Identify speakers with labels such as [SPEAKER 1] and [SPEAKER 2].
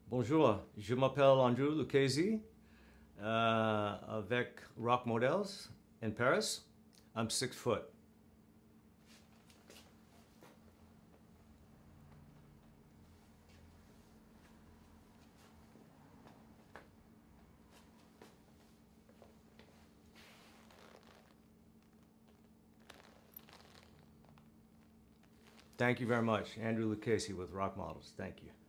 [SPEAKER 1] Bonjour, je m'appelle Andrew Lucchesi avec Rock Models in Paris. I'm 6 foot. Thank you very much. Andrew Lucchesi with Rock Models. Thank you.